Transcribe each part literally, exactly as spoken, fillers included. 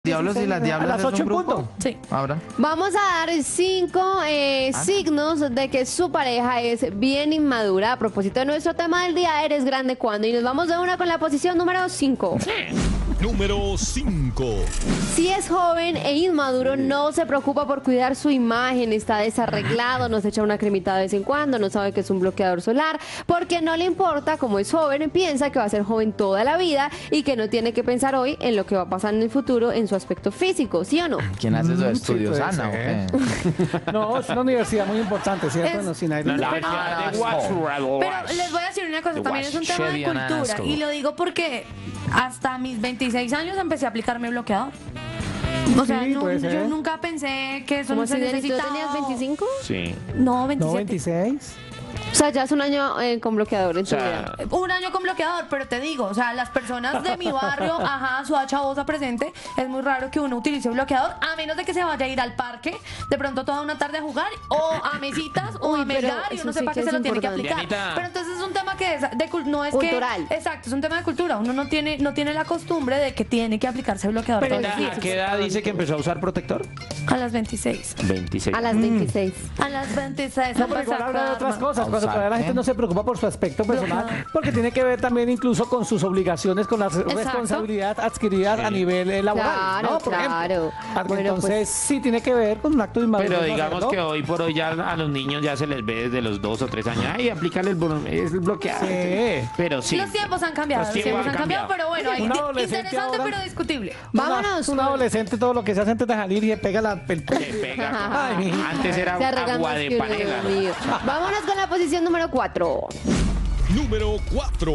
Diablos y las diablas. A las es un ocho en grupo. punto. Sí. Ahora. Vamos a dar cinco eh, Ah. signos de que su pareja es bien inmadura. A propósito de nuestro tema del día, ¿eres grande cuando? Y nos vamos de una con la posición número cinco. Número cinco. Si es joven e inmaduro, no se preocupa por cuidar su imagen, está desarreglado, no se echa una cremita de vez en cuando, no sabe que es un bloqueador solar, porque no le importa, como es joven, piensa que va a ser joven toda la vida y que no tiene que pensar hoy en lo que va a pasar en el futuro en su aspecto físico, ¿sí o no? ¿Quién hace esos Mm, sí, estudios? puede Ana, ¿o ser. qué? No, es una universidad muy importante, ¿cierto? Es- No, sin aire. La Ah, Universidad de no. Watford. Pero les voy a decir una cosa, The también es un tema de Chevy Ananas cultura. School. Y lo digo porque hasta mis veintiséis años empecé a aplicarme bloqueador. O sea, Sí, no- puede ser. yo nunca pensé que eso ¿Cómo no se así, Dani? ¿Tú necesitaba. tenías veinticinco? Sí. No, No, veintisiete. veintiséis. O sea, ya es un año eh, con bloqueador en O tu vida. sea, Un año con bloqueador, pero te digo, o sea, las personas de mi barrio, ajá, su chavosa presente, es muy raro que uno utilice un bloqueador, a menos de que se vaya a ir al parque, de pronto toda una tarde a jugar, o a mesitas, o Uy, a pero melgar, y eso uno sí sepa que que se es lo tiene que importante. aplicar. Dianita. Pero entonces es un tema que es de cul- no es Cultural. que... Exacto, es un tema de cultura. Uno no tiene, no tiene la costumbre de que tiene que aplicarse bloqueador Pero todos los ¿a días. qué edad dice que empezó a usar protector? A las veintiséis. veintiséis. A las veintiséis. A las veintiséis. No, pero igual habla de otras cosas, cuando todavía la gente no se preocupa por su aspecto personal, Ajá. porque tiene que ver también incluso con sus obligaciones, con las responsabilidades adquiridas a nivel eh, laboral, Claro, ¿no? Por ejemplo. claro. Ah, Bueno, Entonces pues- sí tiene que ver con un acto de inmadurez. Pero ¿no? digamos ¿no? que hoy por hoy ya a los niños ya se les ve desde los dos o tres años. Ay, aplícale el, blo- es el bloqueador. Sí. Pero sí. Los tiempos han cambiado, Los los tiempos tiempos han han cambiado, pero bueno, hay- Un adolescente interesante ahora- pero discutible. Vámonos. Un con- adolescente, todo lo que se hace antes de salir y se pega la, el Se pega. Ay, mi- Antes era Se arreglan agua más de que uno, panela. Dios mío. Vámonos con la posición número cuatro. Número cuatro.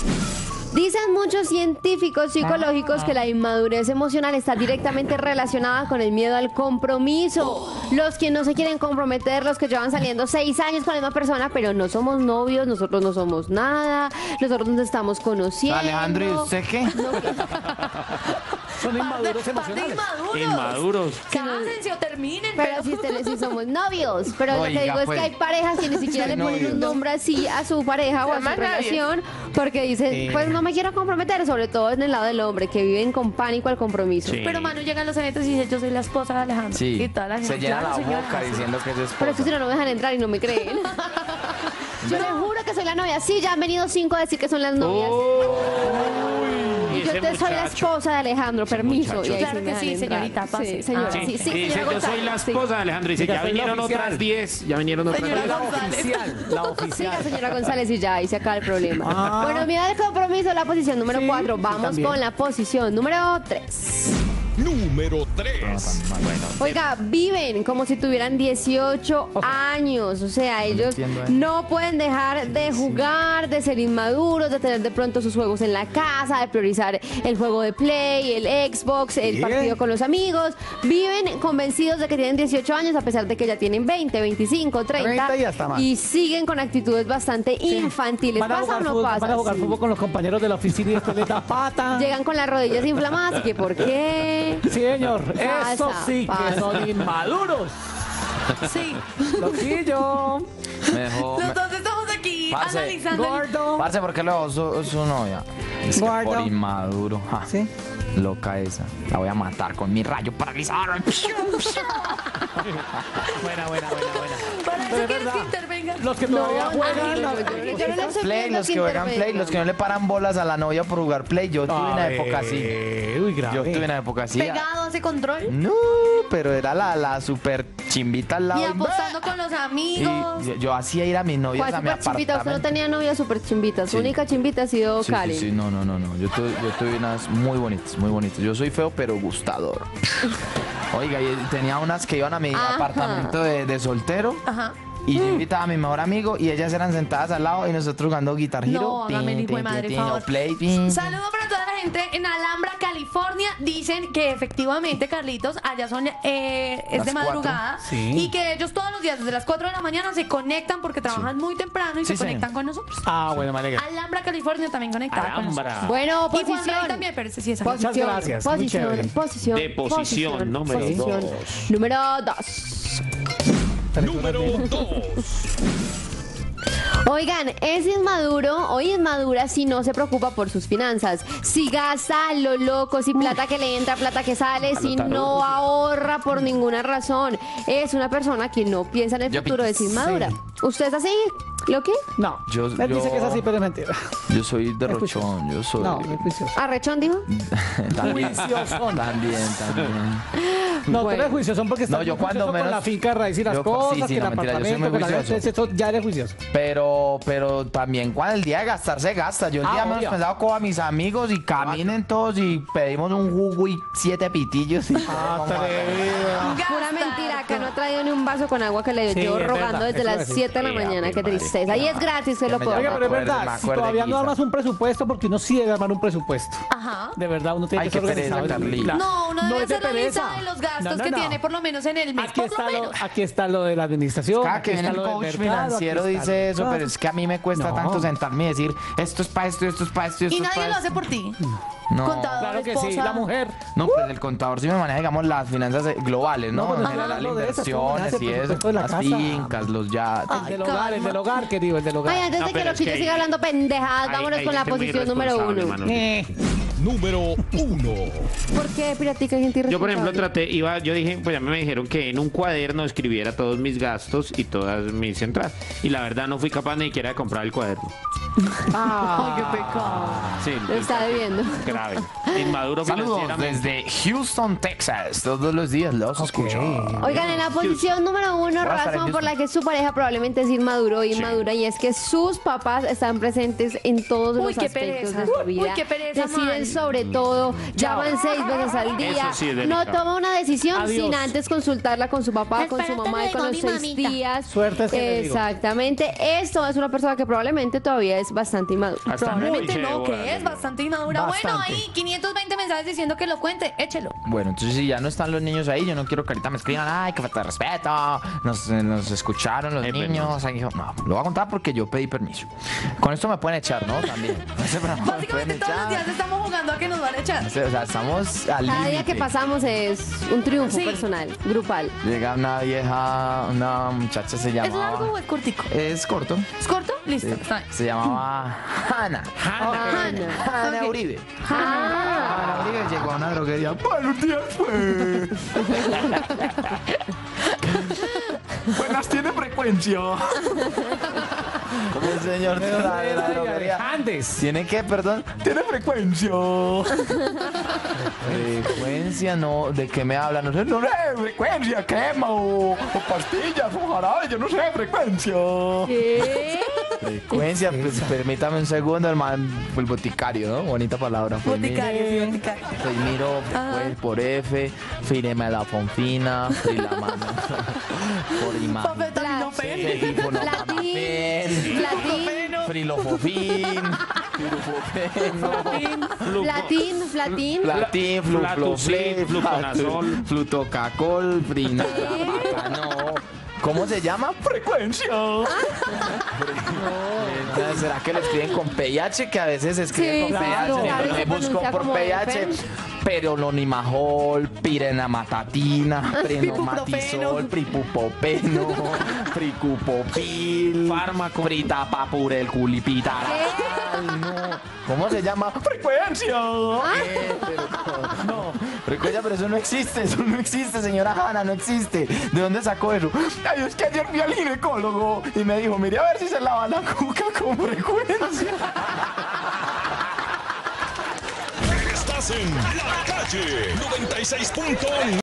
Dicen muchos científicos psicológicos que la inmadurez emocional está directamente relacionada con el miedo al compromiso. Los que no se quieren comprometer, los que llevan saliendo seis años con la misma persona, pero no somos novios, nosotros no somos nada, nosotros nos estamos conociendo. Alejandro, ¿y usted qué? son inmaduros Par de emocionales. inmaduros. Inmaduros. Cásense o terminen, Pero pero... si ustedes sí somos novios. Pero lo Oiga, que digo es pues. que hay parejas que ni siquiera le ponen un nombre así a su pareja o a su relación porque dicen, Sí. pues no me quiero comprometer, sobre todo en el lado del hombre, que viven con pánico al compromiso. Sí. Pero Manu llega a los eventos y dice, yo soy la esposa de Alejandro. Sí. Y toda la gente, Se llena "Claro, la señora". boca diciendo que es Pero es esposa. que si no, no me dejan entrar y no me creen. Yo les juro que soy la novia. Sí, ya han venido cinco a decir que son las novias. Uy, Y yo ese te soy la muchacho. esposa de Alejandro, permiso. muchacho. Y ahí Claro me que dejan sí, entrar. señorita, pase. Sí, señora, Ah. sí, sí, Sí, señora dice, yo soy González, la sí. esposa de Alejandro. Dice, Diga, ya soy la vinieron oficial. otras diez. Ya vinieron otras Señora diez. La González. oficial, la Sí, oficial. la señora González y ya, ahí se acaba el problema. Ah. Bueno, mira el compromiso, la posición número Sí, cuatro. sí, Vamos también. con la posición número tres. Número tres. Bueno, Oiga, viven como si tuvieran dieciocho años. O sea, ellos entiendo, ¿eh? no pueden dejar de jugar, de ser inmaduros, de tener de pronto sus juegos en la casa, de priorizar el juego de Play, el Xbox, el Bien. partido con los amigos. Viven convencidos de que tienen dieciocho años a pesar de que ya tienen veinte, veinticinco, treinta. treinta y hasta más. Y siguen con actitudes bastante infantiles. Van a ¿Pasa o jugar, no fútbol, pasa? van a jugar Sí. fútbol con los compañeros de la oficina y después les da pata. Llegan con las rodillas inflamadas y que ¿por qué? Sí, señor. Pasa, Eso sí pasa. que son inmaduros. Sí. Loquillo. Mejor. Los dos estamos aquí Parce, analizando. el- Gordo. Parce, ¿por qué lo su, su novia? Es que Guarda. por inmaduro. ja. Sí. Loca esa. La voy a matar con mi rayo paralizador. Buena, buena, buena, buena. Para Pero eso es quieres verdad. que intervenga. Los que todavía juegan. no, la- yo- yo- yo no le estoy Play, pidiendo los que juegan Play, intervengan. los que no le paran bolas a la novia por jugar Play. Yo tuve una Ay, época así. Uy, grave. Yo tuve una época así. Pegado a ese control. No, pero era la, la super chimbita al lado. Y y- apostando con los y amigos. yo, yo hacía ir a mis novias ¿Cuál a mi super chimbita? Usted no apartamento. tenía novia super chimbita. Su Sí. única chimbita ha sido Sí, Karen. sí, sí, no, no, no, no. Yo tuve, yo tuve unas muy bonitas, muy bonitas. Yo soy feo, pero gustador. Oiga, y tenía unas que iban a mi Ajá. apartamento de, de soltero. Ajá. Y yo invitaba a mi mejor amigo y ellas eran sentadas al lado y nosotros jugando Guitar Hero. No, hágame el Tin, hijo de tin, madre, tin, por tin, favor. o Play, tin. Saludos para toda la gente en Alhambra, California. Dicen que efectivamente, Carlitos, allá son eh, es Las de cuatro. madrugada. Sí. Y que ellos todos los días desde las cuatro de la mañana se conectan porque trabajan muy temprano y Sí, se señor. conectan con nosotros. Ah, bueno, me alegra. Alhambra, California también conectada con nosotros. Alhambra. Bueno, Y Juan Rey posición. también, pero ese sí es Posición, Muchas gracias, muy posición, chévere. posición, De posición, número posición. dos. Número dos. Número dos. Oigan, es inmaduro o inmadura si no se preocupa por sus finanzas. Si gasta a lo loco, si plata que le entra, plata que sale, si no ahorra por ninguna razón. Es una persona que no piensa en el Yo futuro, pi- es inmadura. sí. ¿Usted es así? ¿Lo qué? No, Yo- él yo- dice que es así, pero es mentira. Yo soy derrochón, yo soy... No, es juicioso. ¿Arrechón, dijo? también, Juiciosón. también, también. No, Bueno. tú eres juicioso porque estás No, yo muy cuando juicioso con menos- la finca raíz y las yo- cosas, sí, sí, que el no, mentira, yo soy apartamento, muy que la juicioso. gente, eso ya eres juicioso. Pero, pero también cuando el día de gastar se gasta. Yo el Ah, día menos obvio. pensado como a mis amigos y caminen todos y pedimos un jugo y siete pitillos. Y Pura mentira, acá no ha traído ni un vaso con agua que le Sí, llevo es rogando verdad, desde eso las es. siete de la Sí, mañana. Ave Qué María. tristeza. Y es gratis, se lo me puedo Oiga, llama. pero es acuerdo, verdad, me si acuerdo, todavía no Guisa. armas un presupuesto, porque uno sí debe armar un presupuesto. Ajá. De verdad, uno tiene Ay, que ser qué pereza, organizado. Carly. Claro. No, uno debe es de hacer la lista pereza. de los gastos No, no, que no. tiene por lo menos en el mes, Aquí por lo está, lo, menos. aquí está lo de la administración. Cada aquí que viene está el lo del coach mercado, financiero aquí está dice lo- eso, pero es que a mí me cuesta No. tanto sentarme y decir esto es para esto, esto es para esto, esto Y es nadie para lo hace esto. por ti. No. Contador, Claro que esposa. sí, la mujer. No, pues el contador sí me maneja, digamos, las finanzas eh, globales, ¿no? No, pero En no general, hablando de eso, tú inversiones haces y el eso, presupuesto de la las casa. fincas, los yates. Ay, El del hogar, el del calma. hogar, querido, el del hogar. Ay, antes No, de que pero los es chiques que siga hay- hablando pendejadas, Hay- vámonos hay con la gente muy posición número irresponsable, uno. Manuel. Eh, Número uno. ¿Por qué, Piratica, hay gente Yo, por ejemplo, irresponsable? traté, iba, yo dije, pues ya me dijeron que en un cuaderno escribiera todos mis gastos y todas mis entradas. Y la verdad no fui capaz ni siquiera de comprar el cuaderno. Ay, qué pecado. Sí, Lo está debiendo. grave. Inmaduro Saludos financieramente. desde Houston, Texas. Todos los días los escucho. Oigan, en la posición número uno, Buenas tardes, razón por Houston. la que su pareja probablemente es inmaduro o inmadura, y es que sus papás están presentes en todos Uy, los qué aspectos pereza. de su Uy, vida. qué pereza, Deciden man. sobre todo, llaman seis veces al día, Eso sí es no delicado. toma una decisión Adiós. sin antes consultarla con su papá, con su Espérate, mamá y con digo, los mi seis mamita. tías. Suerte es que le digo. Exactamente. Esto es una persona que probablemente todavía es bastante inmadura. Hasta Probablemente muy no, chévere, que es ¿no? bastante inmadura. Bueno, Bastante. ahí quinientos veinte mensajes diciendo que lo cuente, échelo. Bueno, entonces si ya no están los niños ahí, yo no quiero que ahorita me escriban, ay, que falta de respeto, nos, eh, nos escucharon los Es niños. Ay, yo, no, lo voy a contar porque yo pedí permiso. Con esto me pueden echar, ¿no? También. No sé, pero me pueden Básicamente todos los echar. días estamos jugando a que nos van a echar. No sé, o sea, estamos al Cada día límite. que pasamos es un triunfo Sí. personal, grupal. Llega una vieja, una muchacha se ¿Es llamaba... largo o es cortico? Es corto. ¿Es corto? Listo, Sí. está bien. Se llamaba Hanna. Hanna. Hanna Ok. Uribe. Ah. Hanna Uribe llegó a una droguería. Buenos días, pues. Buenas, tiene frecuencia. El señor de la, de la droguería. Andes. ¿Tiene qué, perdón? Tiene frecuencia. Frecuencia, no. ¿De qué me habla? No sé, no sé, frecuencia, crema o, o pastillas o jarabe, yo no sé, frecuencia. ¿Qué? Frecuencia, pues, permítame un segundo, el, man, el boticario, ¿no? Bonita palabra. Fue mi- Boticario, sí, boticario. Miro pues, por F, Finemelafonfina, Frilamana, Forimana, Papetaminofén. Latín, latín, Frilofofin, Firufofeno, Flatín, flatín. Platín, Flatucin, Fluflofle, Fluconazol. Flutocacol, Frinalapacano. ¿Cómo se llama? Frecuencia. Entonces, ¿será que lo escriben con P I H? Que a veces se escribe Sí, con claro, P I H. claro, Yo se me busco pronuncia por como P I H. F. Perolonimajol, pirenamatatina, prenomatisol, pripupopeno, pricupopil, Fármaco. fritapapurel, culipitar. Ay, no. ¿Cómo se llama? Frecuencia. Eh, pero no, frecuencia, pero eso no existe, eso no existe, señora Hanna, no existe. ¿De dónde sacó eso? Ay, es que ayer fui al ginecólogo y me dijo, mire a ver si se lava la cuca con frecuencia. Estás en La Calle noventa y seis punto nueve.